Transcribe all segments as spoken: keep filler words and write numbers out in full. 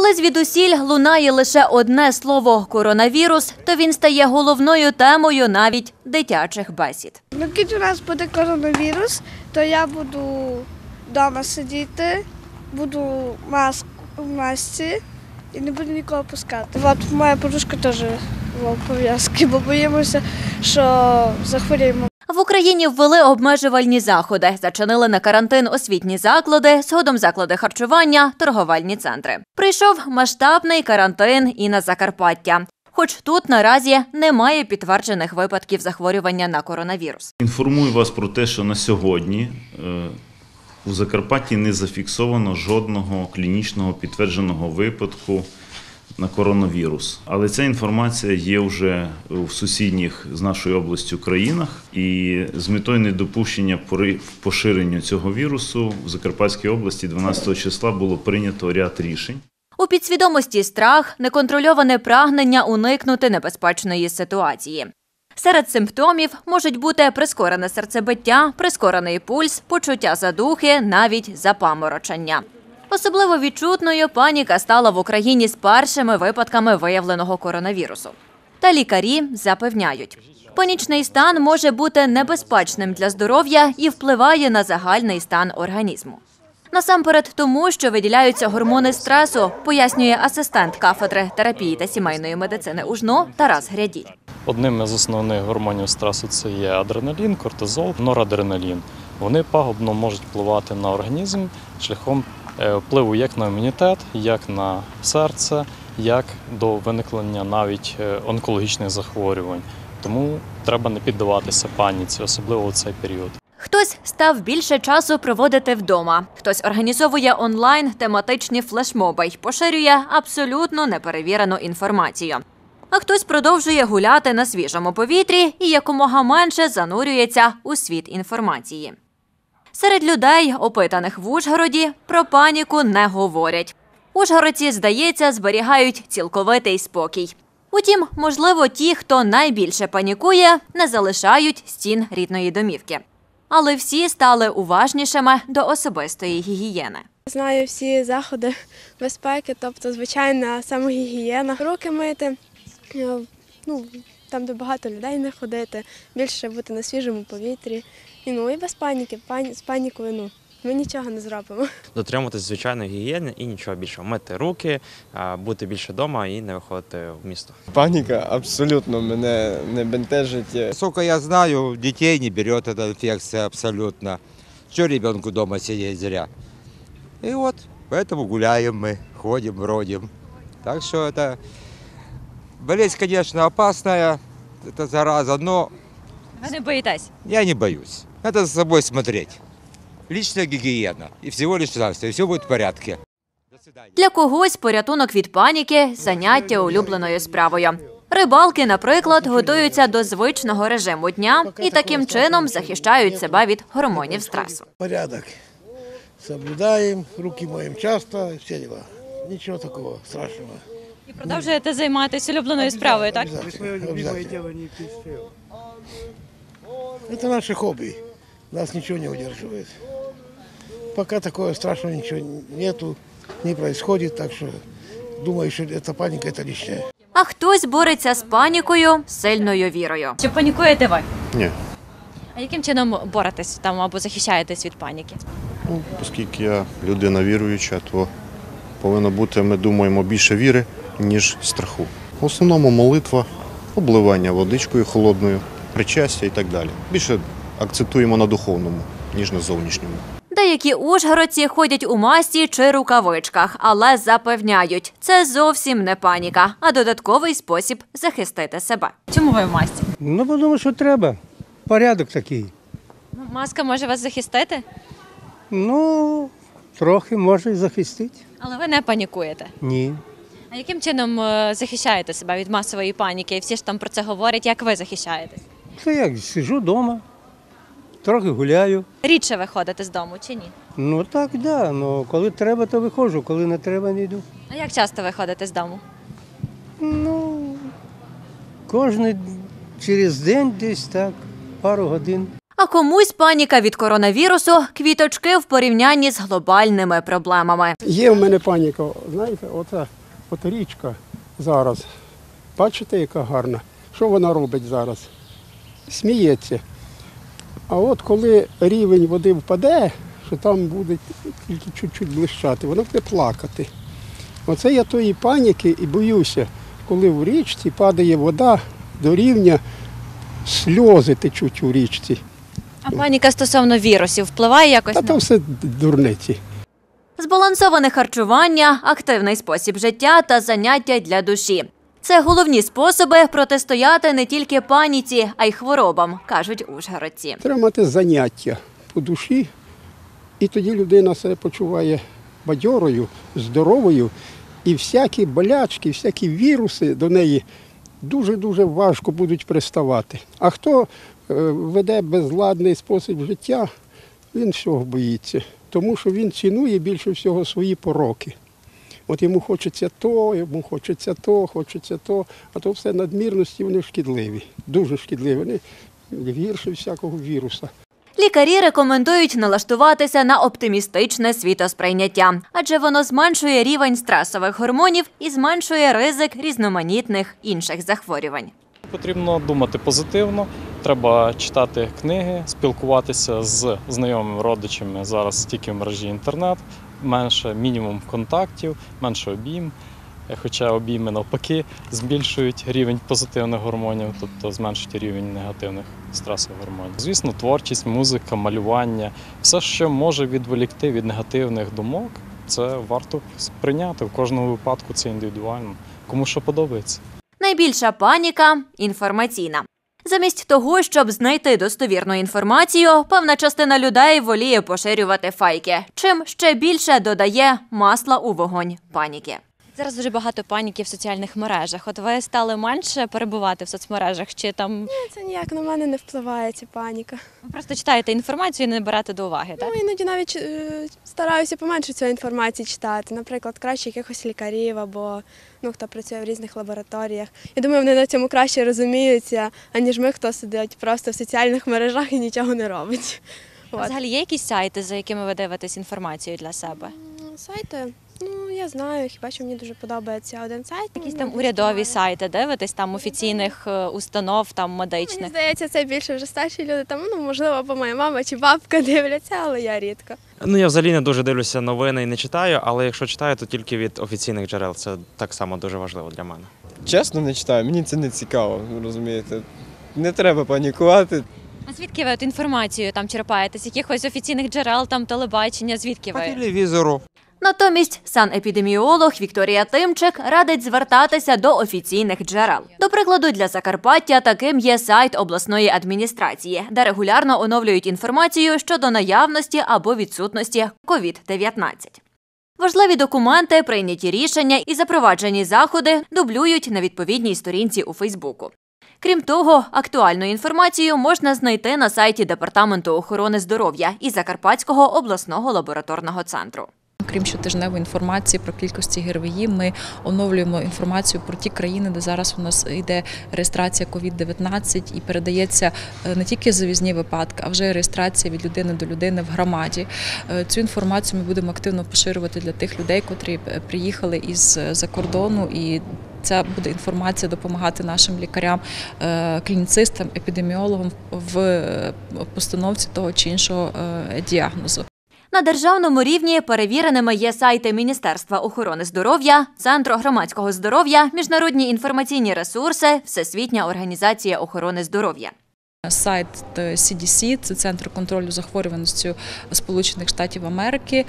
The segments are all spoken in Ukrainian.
Коли звідусіль лунає лише одне слово «коронавірус», то він стає головною темою навіть дитячих бесід. Ну, коли у нас буде коронавірус, то я буду вдома сидіти, буду в масці і не буду нікого пускати. От моя подружка теж в пов'язці, бо боїмося, що захворіємо. В Україні ввели обмежувальні заходи, зачинили на карантин освітні заклади, згодом заклади харчування, торговельні центри. Прийшов масштабний карантин і на Закарпаття. Хоч тут наразі немає підтверджених випадків захворювання на коронавірус. Інформую вас про те, що на сьогодні у Закарпатті не зафіксовано жодного клінічного підтвердженого випадку на коронавірус. Але ця інформація є вже в сусідніх з нашою областю країнах. І з метою недопущення поширення цього вірусу в Закарпатській області дванадцятого числа було прийнято ряд рішень. У підсвідомості страх, неконтрольоване прагнення уникнути небезпечної ситуації. Серед симптомів можуть бути прискорене серцебиття, прискорений пульс, почуття задухи, навіть запаморочення. Особливо відчутною паніка стала в Україні з першими випадками виявленого коронавірусу. Та лікарі запевняють, панічний стан може бути небезпечним для здоров'я і впливає на загальний стан організму. Насамперед тому, що виділяються гормони стресу, пояснює асистент кафедри терапії та сімейної медицини УЖНО Тарас Гряділь. Одним із основних гормонів стресу це є адреналін, кортизол, норадреналін. Вони пагубно можуть впливати на організм шляхом впливу як на імунітет, як на серце, як до виникнення навіть онкологічних захворювань. Тому треба не піддаватися паніці, особливо у цей період. Хтось став більше часу проводити вдома, хтось організовує онлайн тематичні флешмоби й поширює абсолютно неперевірену інформацію. А хтось продовжує гуляти на свіжому повітрі і якомога менше занурюється у світ інформації. Серед людей, опитаних в Ужгороді, про паніку не говорять. Ужгородці, здається, зберігають цілковитий спокій. Утім, можливо, ті, хто найбільше панікує, не залишають стін рідної домівки. Але всі стали уважнішими до особистої гігієни. Знаю всі заходи безпеки, тобто звичайна самогігієна. Руки мити, ну, там, де багато людей не ходити, більше бути на свіжому повітрі. І, ну, і без паніки, пані, з панікою ну, ми нічого не зробимо. Дотримуватись звичайної гігієни і нічого більше. Мити руки, бути більше вдома і не виходити в місто. Паніка абсолютно мене не бентежить. Сколько я знаю, детей не берет эта инфекция абсолютно. Что ребенку дома сидеть зря? И вот, поэтому гуляем мы, ходим, бродим. Так что это болезнь, конечно, опасная, это зараза, но... Вы не боитесь? Я не боюсь. Надо за собой смотреть. Личная гигиена. И всего лишь навсего, и все будет в порядке. Для когось порятунок від паніки – заняття улюбленою справою. Рибалки, наприклад, готуються до звичного режиму дня і таким чином захищають себе від гормонів стресу. Порядок. Соблюдаємо, руки моємо часто, всі діла. Нічого такого страшного. І продовжуєте займатися улюбленою справою, так? Это наше хобби. Нас ничего не удерживает. Пока такого страшного ничего нету, не происходит, так что думаю, что эта паника – это лишнее. А хтось бореться з панікою сильною вірою. Чи панікуєте ви? Ні. А яким чином боретесь там або захищаєтесь від паніки? Ну, оскільки я людина віруюча, то повинно бути, ми думаємо, більше віри, ніж страху. В основному молитва, обливання водичкою холодною, причастя і так далі. Більше акцентуємо на духовному, ніж на зовнішньому. Деякі ужгородці ходять у масці чи рукавичках, але запевняють, це зовсім не паніка, а додатковий спосіб захистити себе. Чому ви в масці? Ну, тому що треба. Порядок такий. Маска може вас захистити? Ну, трохи може і захистити. Але ви не панікуєте? Ні. А яким чином захищаєте себе від масової паніки? Всі ж там про це говорять. Як ви захищаєтесь? Це як, сиджу вдома, трохи гуляю. Рідше ви ходите з дому чи ні? Ну так, так. Да. Ну, коли треба, то виходжу, коли не треба, не йду. А як часто ви ходите з дому? Ну, кожен через день десь так, пару годин. А комусь паніка від коронавірусу – квіточки в порівнянні з глобальними проблемами. Є в мене паніка, знаєте, оця от річка зараз, бачите, яка гарна. Що вона робить зараз? Сміється. А от коли рівень води впаде, що там буде тільки чуть-чуть блищати, вона буде плакати. Оце я тої паніки і боюся, коли в річці падає вода до рівня, сльози течуть у річці. А паніка стосовно вірусів впливає якось? Та на... то все дурниці. Збалансоване харчування, активний спосіб життя та заняття для душі. Це головні способи протистояти не тільки паніці, а й хворобам, кажуть ужгородці. Треба мати заняття по душі, і тоді людина себе почуває бадьорою, здоровою, і всякі болячки, всякі віруси до неї дуже-дуже важко будуть приставати. А хто веде безладний спосіб життя, він всього боїться, тому що він цінує більше всього свої пороки. От йому хочеться то, йому хочеться то, хочеться то, а то все надмірності, вони шкідливі, дуже шкідливі, вони гірше всякого віруса. Лікарі рекомендують налаштуватися на оптимістичне світосприйняття, адже воно зменшує рівень стресових гормонів і зменшує ризик різноманітних інших захворювань. Потрібно думати позитивно, треба читати книги, спілкуватися з знайомими родичами, зараз тільки в мережі інтернет, менше мінімум контактів, менше обійм, хоча обійми навпаки збільшують рівень позитивних гормонів, тобто зменшують рівень негативних стресових гормонів. Звісно, творчість, музика, малювання, все, що може відволікти від негативних думок, це варто сприйняти. В кожному випадку це індивідуально, кому що подобається. Найбільша паніка – інформаційна. Замість того, щоб знайти достовірну інформацію, певна частина людей воліє поширювати фейки, чим ще більше додає масла у вогонь паніки. Зараз дуже багато паніки в соціальних мережах. От ви стали менше перебувати в соцмережах? Чи там... Ні, це ніяк на мене не впливає, ця паніка. Ви просто читаєте інформацію і не берете до уваги, так? Ну, іноді навіть е, стараюся поменше цієї інформації читати. Наприклад, краще якихось лікарів або ну, хто працює в різних лабораторіях. Я думаю, вони на цьому краще розуміються, аніж ми, хто сидить просто в соціальних мережах і нічого не робить. А взагалі є якісь сайти, за якими ви дивитесь інформацію для себе? Сайти? Ну, я знаю, хіба що мені дуже подобається один сайт. Якісь там урядові сайти дивитесь, там офіційних установ, там медичних? Мені здається, це більше вже старші люди, там, ну, можливо, або моя мама чи бабка дивляться, але я рідко. Ну, я взагалі не дуже дивлюся новини і не читаю, але якщо читаю, то тільки від офіційних джерел. Це так само дуже важливо для мене. Чесно, не читаю, мені це не цікаво, розумієте. Не треба панікувати. А звідки ви от інформацію там черпаєте? З якихось офіційних джерел, там телебачення, звідки ви? По телевізору. Натомість санепідеміолог Вікторія Тимчик радить звертатися до офіційних джерел. До прикладу, для Закарпаття таким є сайт обласної адміністрації, де регулярно оновлюють інформацію щодо наявності або відсутності ковід дев'ятнадцять. Важливі документи, прийняті рішення і запроваджені заходи дублюють на відповідній сторінці у Фейсбуку. Крім того, актуальну інформацію можна знайти на сайті Департаменту охорони здоров'я і Закарпатського обласного лабораторного центру. Крім щотижневої інформації про кількості ГРВІ, ми оновлюємо інформацію про ті країни, де зараз у нас йде реєстрація ковід дев'ятнадцять і передається не тільки завізні випадки, а вже реєстрація від людини до людини в громаді. Цю інформацію ми будемо активно поширювати для тих людей, котрі приїхали із-за кордону, і ця буде інформація допомагати нашим лікарям, клініцистам, епідеміологам в постановці того чи іншого діагнозу. На державному рівні перевіреними є сайти Міністерства охорони здоров'я, Центру громадського здоров'я, міжнародні інформаційні ресурси, Всесвітня організація охорони здоров'я. Сайт сі ді сі – це Центр контролю захворюваності Сполучених Штатів Америки.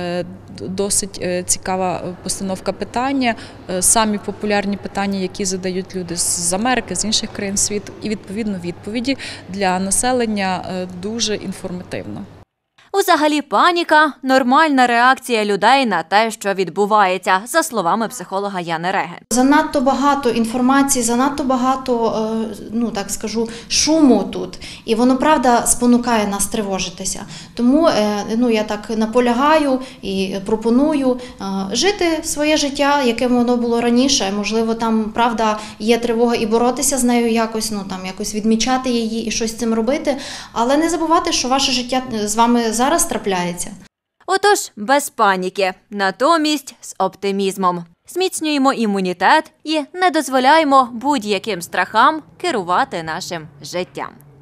Досить цікава постановка питання, самі популярні питання, які задають люди з Америки, з інших країн світу, і відповідно відповіді для населення дуже інформативно. Узагалі паніка – нормальна реакція людей на те, що відбувається, за словами психолога Яни Реги. Занадто багато інформації, занадто багато, ну так скажу, шуму тут. І воно, правда, спонукає нас тривожитися. Тому ну, я так наполягаю і пропоную жити своє життя, яким воно було раніше. Можливо, там, правда, є тривога і боротися з нею якось, ну там якось відмічати її і щось з цим робити. Але не забувати, що ваше життя з вами зараз трапляється. Отож, без паніки, натомість з оптимізмом. Зміцнюємо імунітет і не дозволяємо будь-яким страхам керувати нашим життям.